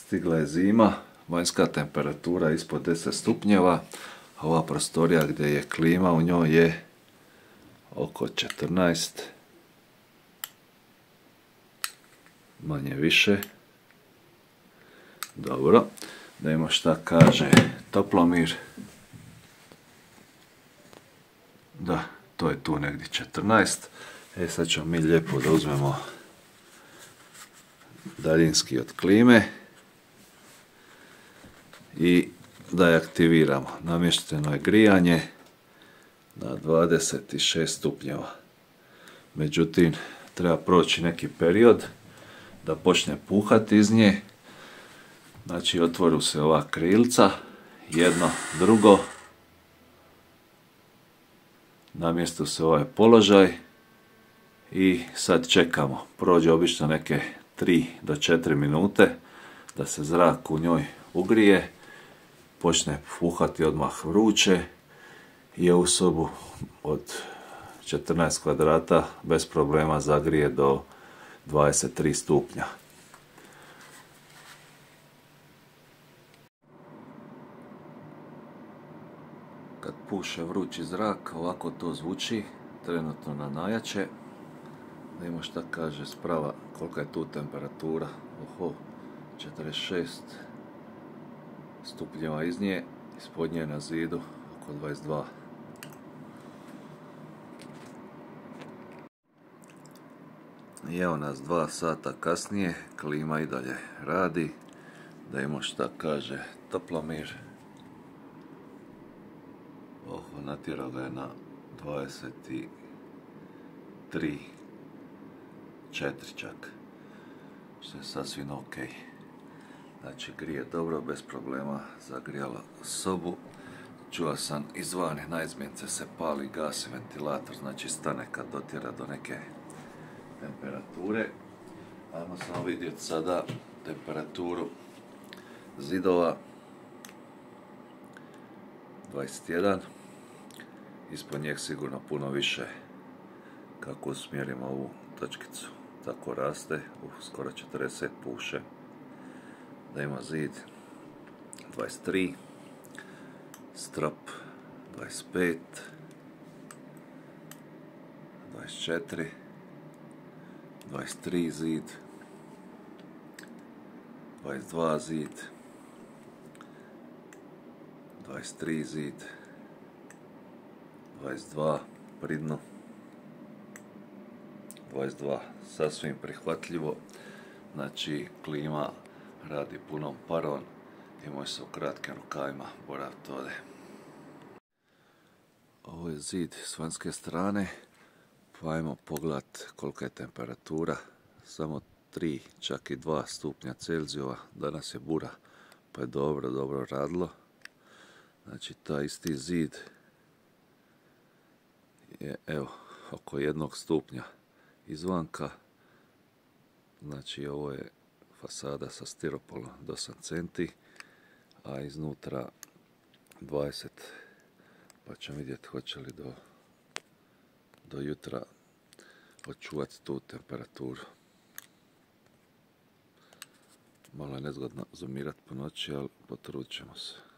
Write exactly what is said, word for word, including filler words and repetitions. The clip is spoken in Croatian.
Stigla je zima, vanjska temperatura ispod deset stupnjeva, a ova prostorija gdje je klima u njoj je oko četrnaest, manje više. Dobro, da imamo šta kaže toplomir. Da, to je tu negdje četrnaest. E sad ćemo mi lijepo da uzmemo daljinski od klime i da je aktiviramo. Namješteno je grijanje na dvadeset šest stupnjeva. Međutim, treba proći neki period da počne puhati iz nje. Znači, otvoru se ova krilca, jedno, drugo, namjestu se ovaj položaj i sad čekamo. Prođe obično neke tri do četiri minute da se zrak u njoj ugrije, počne puhati odmah vruće i ovu sobu od četrnaest kvadrata bez problema zagrije do dvadeset tri stupnja. Kad puše vrući zrak, ovako to zvuči, trenutno na najjače. Da imamo šta kaže sprava, kolika je tu temperatura. Oho, četrdeset šest stupnjeva iz nje, ispod nje na zidu oko dvadeset dva. I evo nas dva sata kasnije, klima i dalje radi. Da imamo šta kaže toplomir. Oho, natjerao ga je na dvadeset tri, četiri čak, što je sasvim ok. Znači, grije dobro, bez problema zagrijala sobu. Čuo sam izvani na izmjence se pali, gasi ventilator, znači stane kad dotjera do neke temperature. Ajmo samo vidjeti sada temperaturu zidova. dvadeset jedan, ispod njeg sigurno puno više. Kako usmjerimo ovu točkicu, tako raste, u skoro četrdeset puše. Da ima zid dvadeset tri, strop dvadeset pet, dvadeset četiri, dvadeset tri zid, dvadeset dva zid, dvadeset tri zid, dvadeset dva pri dnu, dvadeset dva, sasvim prihvatljivo. Znači, klima radi punom parom i može se u kratkim rukavima boraviti ovdje. Ovo je zid s vanjske strane, pa ajmo pogledat kolika je temperatura. Samo tri, čak i dva stupnja Celzijeva. Danas je bura, pa je dobro, dobro radilo. Znači, taj isti zid je, evo, oko jednog stupnja izvanka. Znači, ovo je fasada sa stiropolom do osam centi, a iznutra dvadeset, pa ćemo vidjeti hoće li do, do jutra očuvati tu temperaturu. Malo je nezgodno zoomirati po noći, ali potrudit ćemo se.